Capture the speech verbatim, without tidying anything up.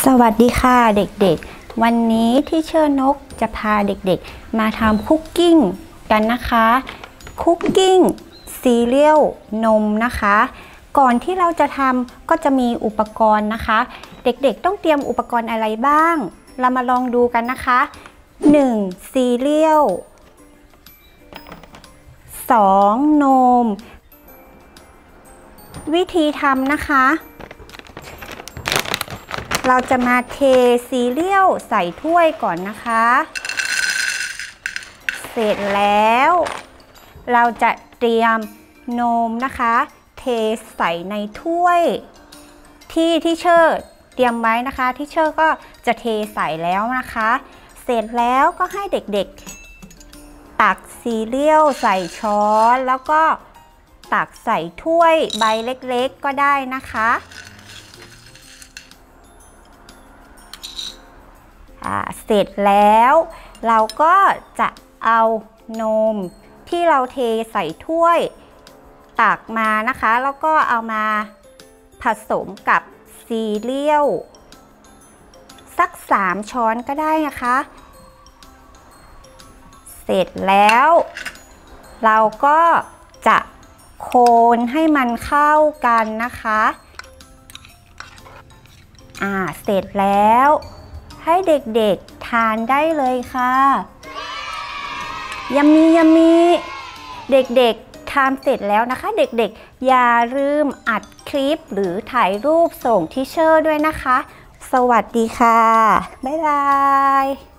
สวัสดีค่ะเด็กๆวันนี้ที่เชอร์นกจะพาเด็กๆมาทำคุกกิ้งกันนะคะคุกกิ้งซีเรียลนมนะคะก่อนที่เราจะทำก็จะมีอุปกรณ์นะคะเด็กๆต้องเตรียมอุปกรณ์อะไรบ้างเรามาลองดูกันนะคะหนึ่งซีเรียลสองนมวิธีทำนะคะเราจะมาเทซีเรียลใส่ถ้วยก่อนนะคะเสร็จแล้วเราจะเตรียมนมนะคะเทใส่ในถ้วยที่ที่เชอร์เตรียมไว้นะคะที่เชอร์ก็จะเทใส่แล้วนะคะเสร็จแล้วก็ให้เด็กๆตักซีเรียลใส่ช้อนแล้วก็ตักใส่ถ้วยใบเล็กๆก็ได้นะคะเสร็จแล้วเราก็จะเอานมที่เราเทใส่ถ้วยตักมานะคะแล้วก็เอามาผสมกับซีเรียลสักสามช้อนก็ได้นะคะเสร็จแล้วเราก็จะโคนให้มันเข้ากันนะคะอ่าเสร็จแล้วให้เด็กๆทานได้เลยค่ะยัมมี่ยัมมี่เด็กๆทานเสร็จแล้วนะคะเด็กๆอย่าลืมอัดคลิปหรือถ่ายรูปส่งทิเชอร์ด้วยนะคะสวัสดีค่ะบ๊ายบาย